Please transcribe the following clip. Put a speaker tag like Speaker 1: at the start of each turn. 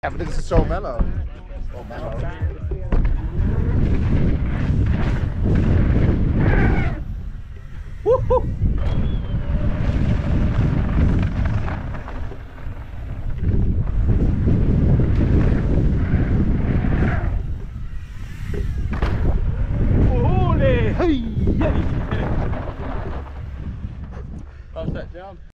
Speaker 1: Everything's so mellow. So mellow. Woohoo!
Speaker 2: Pass that down.